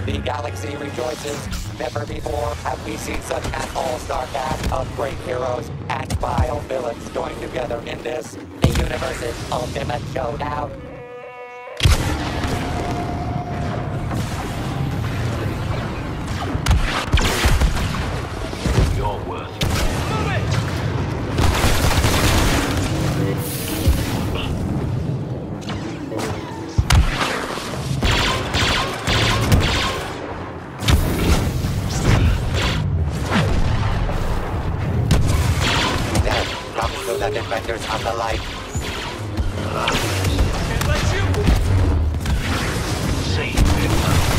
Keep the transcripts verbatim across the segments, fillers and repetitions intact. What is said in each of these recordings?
The galaxy rejoices. Never before have we seen such an all-star cast of great heroes and vile villains joined together in this, the universe's ultimate showdown. Your worth. The defenders of the light. Can't let you. Save it.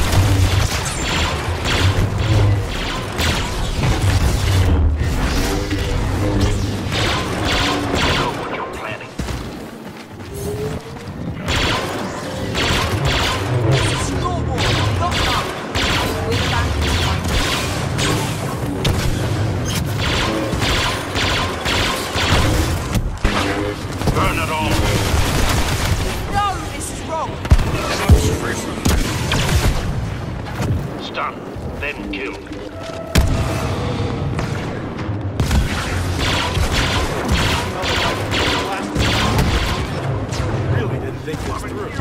I know what you're planning. Snowball! Not now! We're back in time. Burn it all! No, this is wrong! Stun, then kill. Really didn't think this through.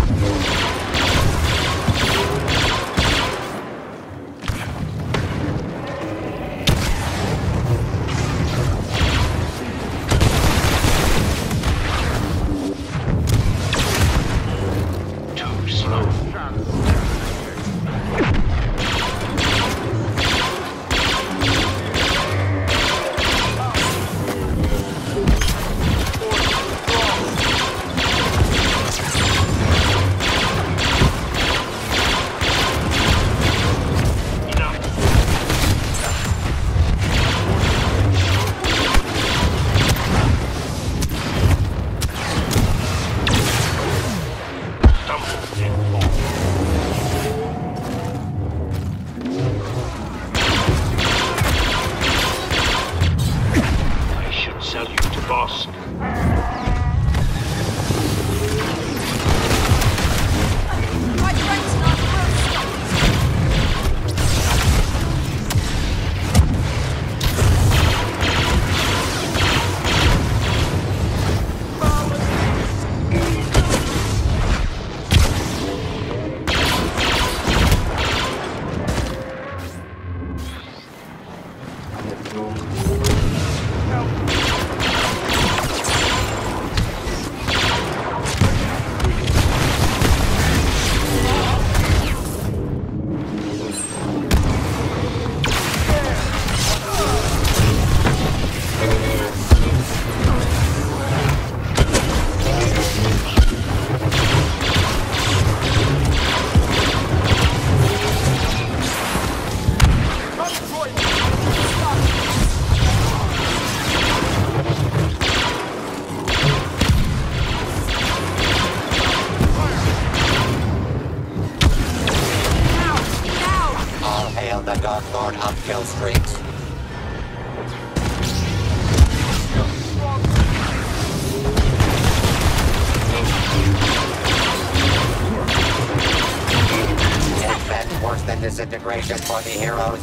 Too slow. I should sell you to boss. My friends not first. All hail the Dark Lord of Kill Street. It's been worse than disintegration for the heroes.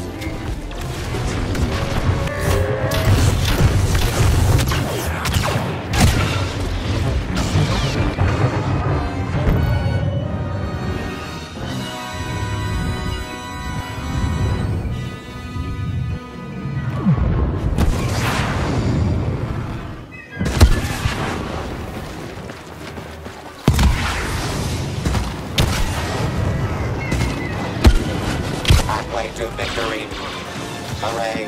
Halfway to victory. Hooray.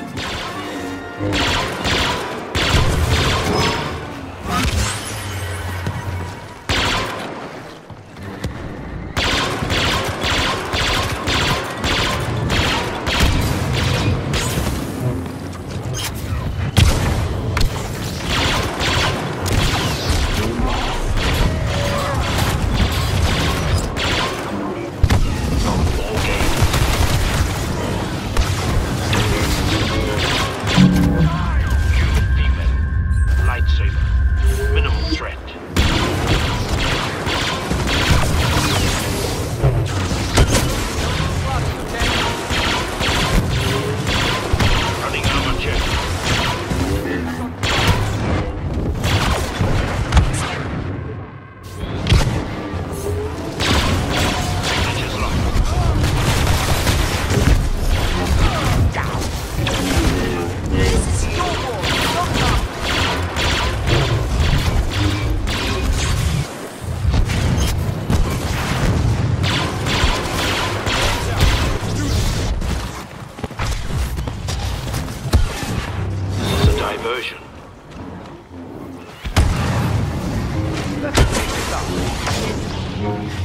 Ball game.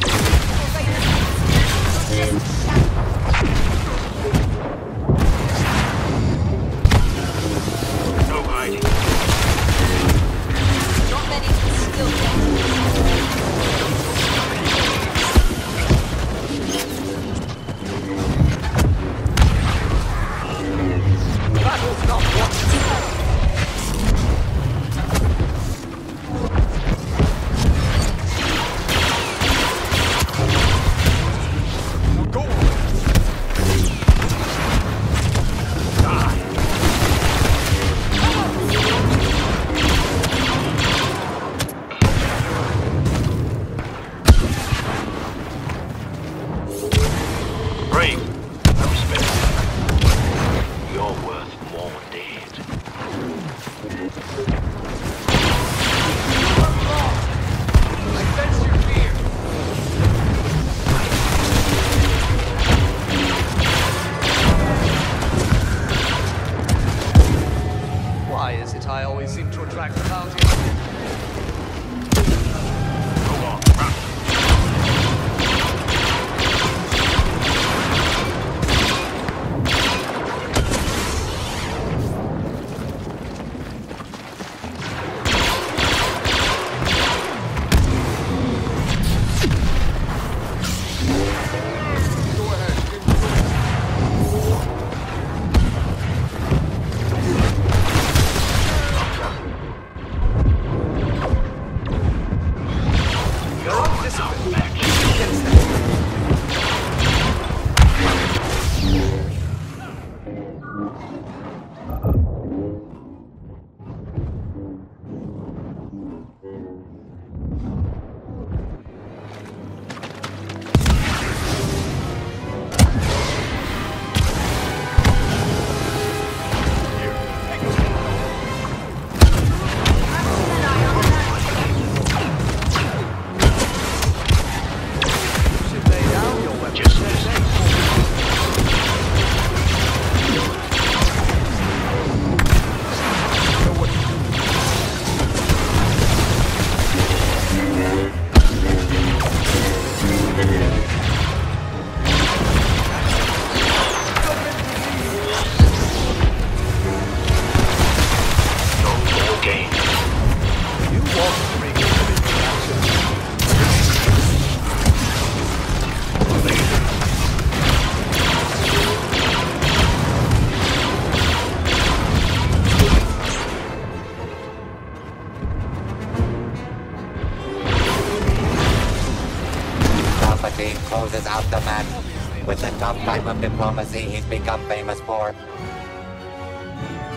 No hiding. Not many can still get. Battle's not won. Brave. I respect you. You're worth more dead. I sense your fear. Why is it I always seem to attract the bounty? Go on, run. Palpatine closes out the match with the tough type of diplomacy he's become famous for.